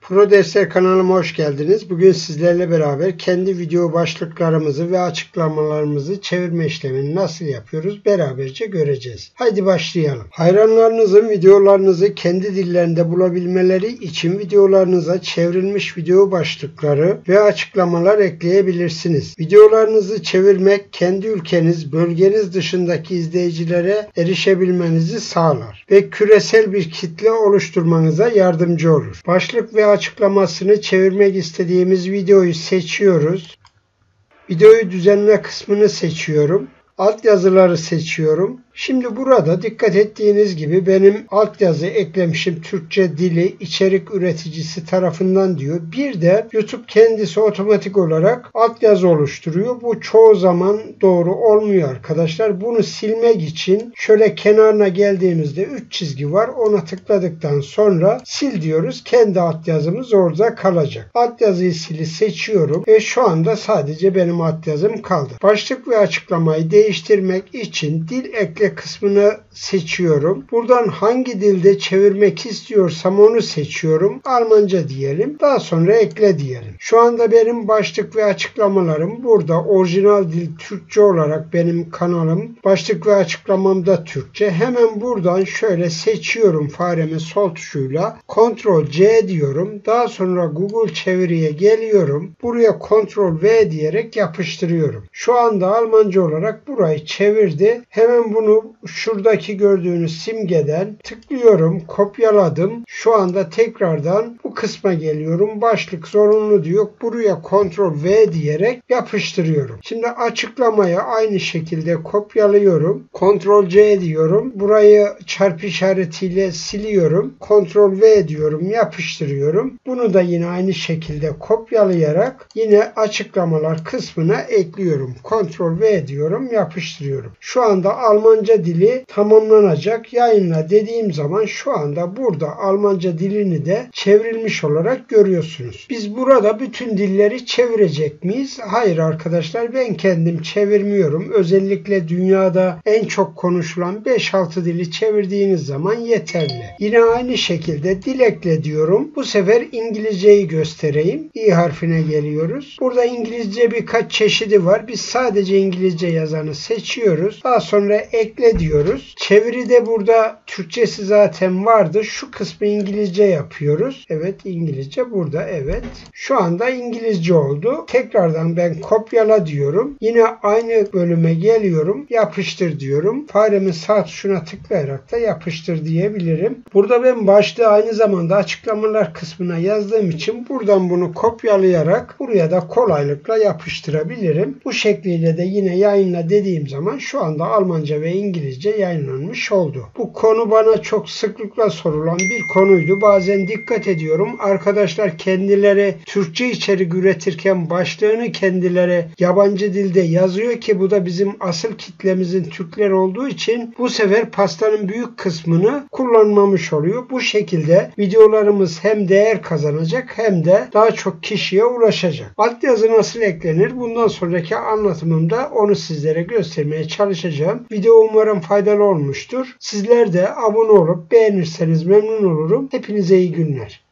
Pro Dersler kanalıma hoş geldiniz. Bugün sizlerle beraber kendi video başlıklarımızı ve açıklamalarımızı çevirme işlemini nasıl yapıyoruz beraberce göreceğiz. Haydi başlayalım. Hayranlarınızın videolarınızı kendi dillerinde bulabilmeleri için videolarınıza çevrilmiş video başlıkları ve açıklamalar ekleyebilirsiniz. Videolarınızı çevirmek kendi ülkeniz, bölgeniz dışındaki izleyicilere erişebilmenizi sağlar ve küresel bir kitle oluşturmanıza yardımcı olur. Başlık ve açıklamasını çevirmek istediğimiz videoyu seçiyoruz. Videoyu düzenle kısmını seçiyorum. Altyazıları seçiyorum. Şimdi burada dikkat ettiğiniz gibi benim altyazı eklemişim, Türkçe dili içerik üreticisi tarafından diyor. Bir de YouTube kendisi otomatik olarak altyazı oluşturuyor. Bu çoğu zaman doğru olmuyor arkadaşlar. Bunu silmek için şöyle kenarına geldiğimizde 3 çizgi var. Ona tıkladıktan sonra sil diyoruz. Kendi altyazımız orada kalacak. Altyazıyı seçiyorum ve şu anda sadece benim altyazım kaldı. Başlık ve açıklamayı değiştirmek için dil ekle kısmını seçiyorum. Buradan hangi dilde çevirmek istiyorsam onu seçiyorum. Almanca diyelim. Daha sonra ekle diyelim. Şu anda benim başlık ve açıklamalarım burada. Orijinal dil Türkçe olarak benim kanalım. Başlık ve açıklamam da Türkçe. Hemen buradan şöyle seçiyorum faremin sol tuşuyla. Ctrl C diyorum. Daha sonra Google çeviriye geliyorum. Buraya Ctrl V diyerek yapıştırıyorum. Şu anda Almanca olarak burayı çevirdi. Hemen bunu şuradaki gördüğünüz simgeden tıklıyorum, kopyaladım. Şu anda tekrardan bu kısma geliyorum. Başlık zorunlu diyor. Buraya Ctrl V diyerek yapıştırıyorum. Şimdi açıklamaya aynı şekilde kopyalıyorum. Ctrl C diyorum. Burayı çarpı işaretiyle siliyorum. Ctrl V diyorum, yapıştırıyorum. Bunu da yine aynı şekilde kopyalayarak yine açıklamalar kısmına ekliyorum. Ctrl V diyorum, yapıştırıyorum. Şu anda Almanca dili tamamlanacak. Yayınla dediğim zaman şu anda burada Almanca dilini de çevrilmiş olarak görüyorsunuz. Biz burada bütün dilleri çevirecek miyiz? Hayır arkadaşlar, ben kendim çevirmiyorum. Özellikle dünyada en çok konuşulan 5-6 dili çevirdiğiniz zaman yeterli. Yine aynı şekilde dil ekle diyorum. Bu sefer İngilizceyi göstereyim. İ harfine geliyoruz. Burada İngilizce birkaç çeşidi var. Biz sadece İngilizce yazanı seçiyoruz. Daha sonra ekle diyoruz. Çeviride burada Türkçesi zaten vardı. Şu kısmı İngilizce yapıyoruz. Evet, İngilizce burada. Evet. Şu anda İngilizce oldu. Tekrardan ben kopyala diyorum. Yine aynı bölüme geliyorum. Yapıştır diyorum. Faremin sağ tuşuna tıklayarak da yapıştır diyebilirim. Burada ben başlığı aynı zamanda açıklamalar kısmına yazdığım için buradan bunu kopyalayarak buraya da kolaylıkla yapıştırabilirim. Bu şekliyle de yine yayınla dediğim zaman şu anda Almanca ve İngilizce yayınlanmış oldu. Bu konu bana çok sıklıkla sorulan bir konuydu. Bazen dikkat ediyorum. Arkadaşlar kendileri Türkçe içerik üretirken başlığını kendileri yabancı dilde yazıyor ki bu da bizim asıl kitlemizin Türkler olduğu için bu sefer pastanın büyük kısmını kullanmamış oluyor. Bu şekilde videolarımız hem değer kazanacak hem de daha çok kişiye ulaşacak. Altyazı nasıl eklenir? Bundan sonraki anlatımımda onu sizlere göstermeye çalışacağım. Video umarım faydalı olmuştur. Sizler de abone olup beğenirseniz memnun olurum. Hepinize iyi günler.